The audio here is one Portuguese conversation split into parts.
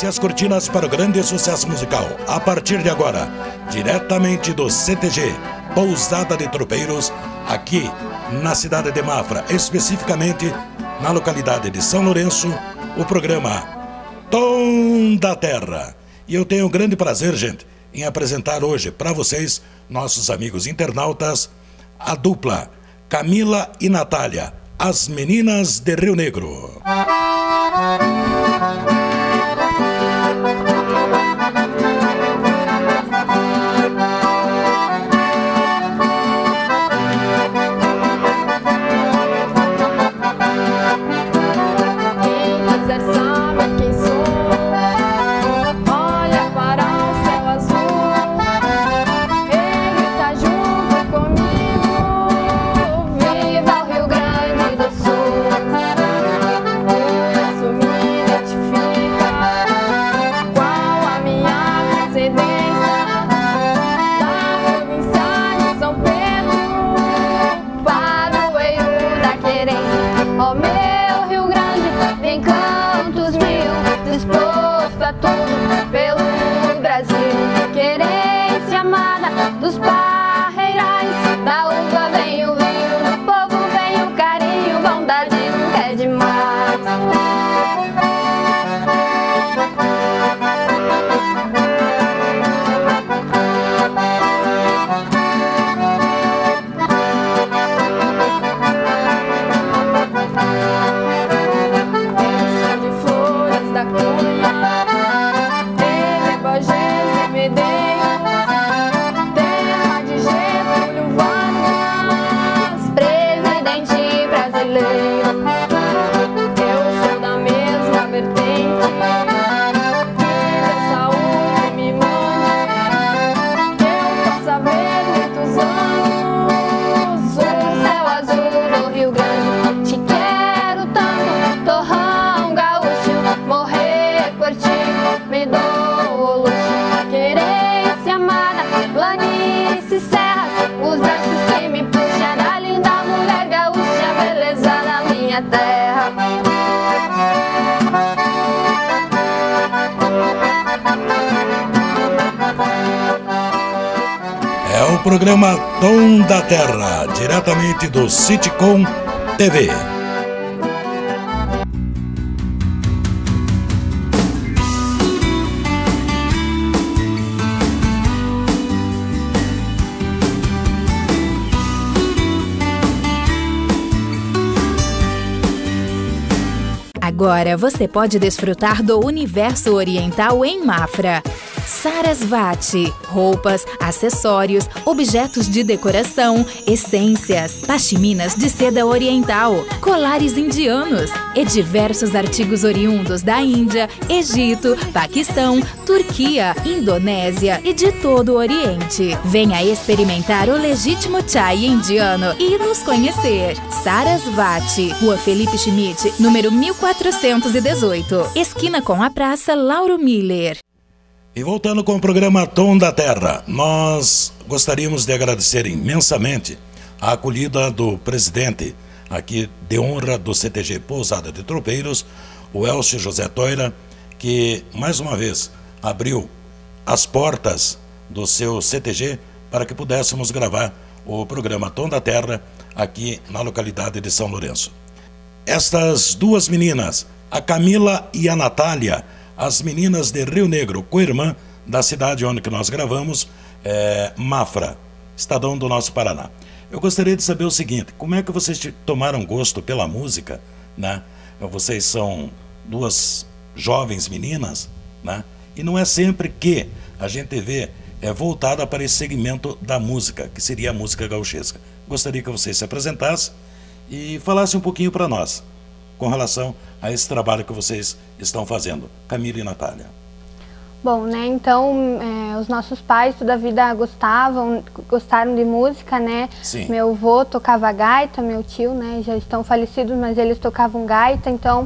e as cortinas para o grande sucesso musical. A partir de agora, diretamente do CTG, Pousada de Tropeiros, aqui na cidade de Mafra, especificamente na localidade de São Lourenço, o programa Tom da Terra. E eu tenho um grande prazer, gente, em apresentar hoje para vocês, nossos amigos internautas, a dupla Camila e Natália, as meninas de Rio Negro. Dos parreirais, da uva vem o vinho, do povo vem o carinho, bondade nunca é demais. De flores da cunha, teve bojés e medeiros, eu sou da mesma vertente, que a saúde me manda, que eu possa ver muitos anos o céu azul do Rio Grande. Te quero tanto, torrão gaúcho, morrer por ti, me dou o luxo. Querência amada, planície, serras, os braços que me puxam da linda mulher gaúcha, beleza da minha terra. É o programa Tom da Terra, diretamente do Citicom TV. Agora você pode desfrutar do universo oriental em Mafra. Sarasvati, roupas, acessórios, objetos de decoração, essências, pashminas de seda oriental, colares indianos e diversos artigos oriundos da Índia, Egito, Paquistão, Turquia, Indonésia e de todo o Oriente. Venha experimentar o legítimo chai indiano e nos conhecer. Sarasvati, Rua Felipe Schmidt, número 1418, esquina com a Praça Lauro Miller. E voltando com o programa Tom da Terra, nós gostaríamos de agradecer imensamente a acolhida do presidente aqui de honra do CTG Pousada de Tropeiros, o Elcio José Toira, que mais uma vez abriu as portas do seu CTG para que pudéssemos gravar o programa Tom da Terra aqui na localidade de São Lourenço. Estas duas meninas, a Camila e a Natália, as meninas de Rio Negro, co-irmã da cidade onde nós gravamos, Mafra, estadão do nosso Paraná. Eu gostaria de saber o seguinte, como é que vocês tomaram gosto pela música, né? Vocês são duas jovens meninas, né? E não é sempre que a gente vê voltada para esse segmento da música, que seria a música gauchesca. Gostaria que vocês se apresentassem e falassem um pouquinho para nós com relação a esse trabalho que vocês estão fazendo. Camila e Natália. Bom, né, então, os nossos pais toda a vida gostaram de música, né? Sim. Meu avô tocava gaita, meu tio, né, já estão falecidos, mas eles tocavam gaita, então,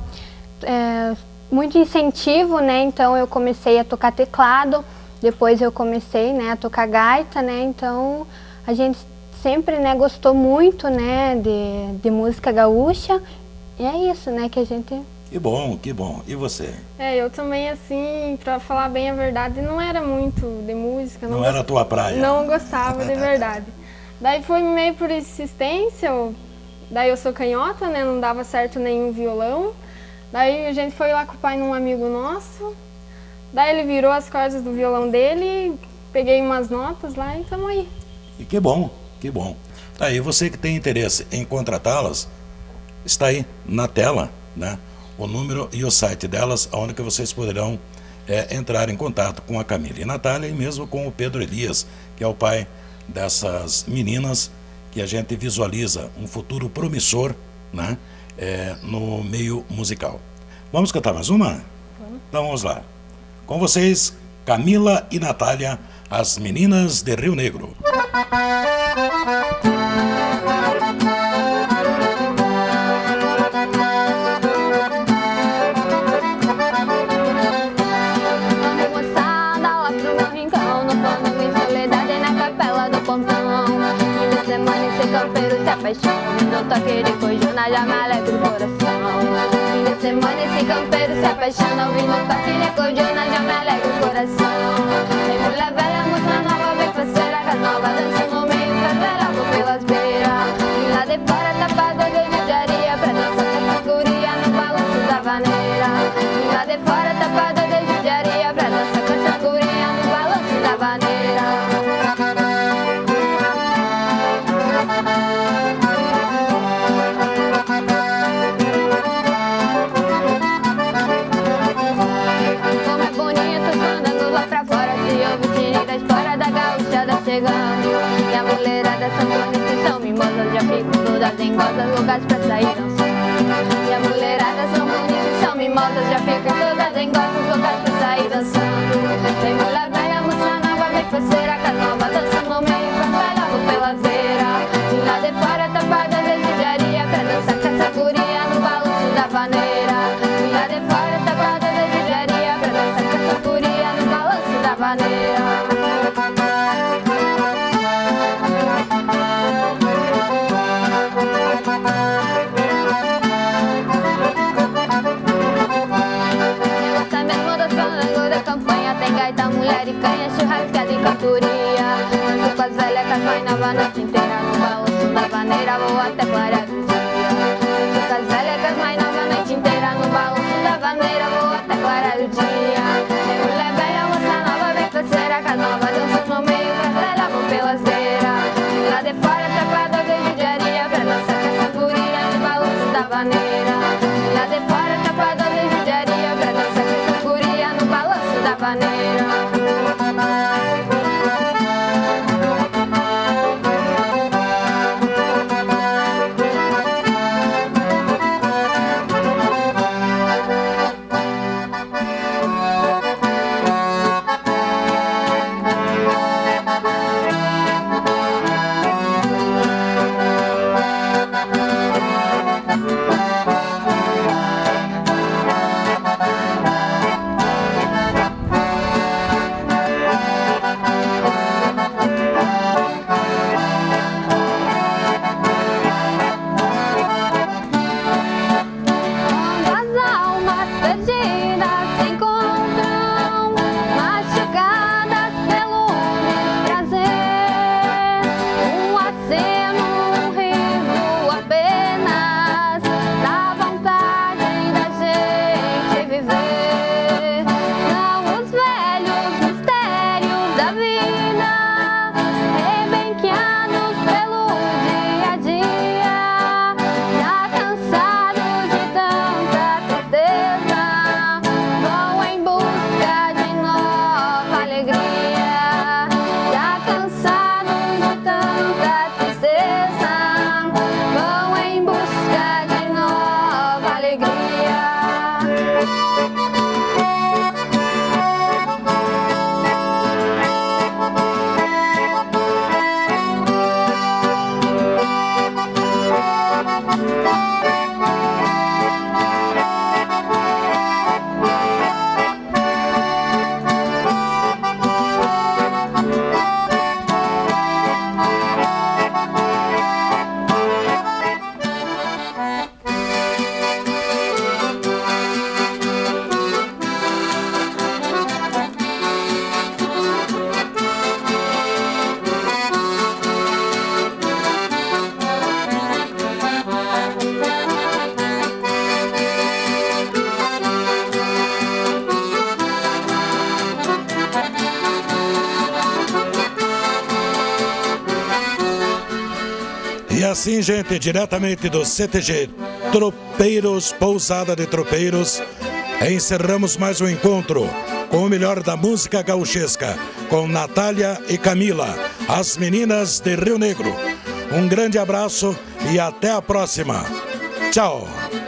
muito incentivo, né, então eu comecei a tocar teclado, depois eu comecei, né, a tocar gaita, né, então a gente sempre, né, gostou muito, né, de música gaúcha, e é isso, né, que a gente Que bom, que bom. E você? Eu também, assim, pra falar bem a verdade, não era muito de música. Não era a tua praia? Não gostava, de verdade. Daí foi meio por insistência, daí eu sou canhota, né, não dava certo nenhum violão. Daí a gente foi lá com o pai num amigo nosso, daí ele virou as cordas do violão dele, peguei umas notas lá e estamos aí. E que bom, que bom. Aí você que tem interesse em contratá-las, está aí na tela, né? O número e o site delas, onde que vocês poderão entrar em contato com a Camila e a Natália e mesmo com o Pedro Elias, que é o pai dessas meninas que a gente visualiza um futuro promissor, né? No meio musical. Vamos cantar mais uma? Então vamos lá. Com vocês, Camila e Natália, as meninas de Rio Negro. Vindo toque de cojona, já me alegra o coração. Fim de semana esse campeiro se apaixona. Ouvindo toque de cojona, já me alegra o coração. Tem mulher velha, moça nova, vem parceira, com as novas danças no meio, favela, vou pelas beiras. E lá de fora, tapada de judiaria, pra dançar com essa guria no balanço da vaneira. E lá de fora, tapada de judiaria, pra dançar com essa guria no balanço da vaneira. E a mulherada são bonitas, são mimosas, já ficam todas em gozas, lugares pra sair dançando. E a mulherada são bonitas, são mimosas, já ficam todas em gozas, lugares pra sair dançando. Tem mulher velha, moça nova, bem parceira, com as novas dançando no meio, pra vou pelas beiras. E lá de fora, tapada de judiaria, pra dançar com essa guria no balanço da vaneira. E lá de fora, tapada de judiaria, pra dançar com essa guria no balanço da vaneira. Mulher e canha, churrascada e cantoria. Danço com as velhas, com as mais novas, a noite inteira no balanço da vaneira, vou até clarear do dia. Danço com as velhas, com as mais novas, a noite inteira no balanço da vaneira, vou até clarear do dia. Tem mulher velha, moça nova, bem parceira, com as novas danças no meio, com as velhas vou pelas beiras. E lá de fora, tapada de judiaria, pra dançar com essa guria no balanço da vaneira. E lá de fora, tapada de judiaria, pra dançar com essa guria no balanço da vaneira. assim, gente, diretamente do CTG Tropeiros, Pousada de Tropeiros, encerramos mais um encontro com o melhor da música gauchesca, com Natália e Camila, as meninas de Rio Negro. Um grande abraço e até a próxima. Tchau!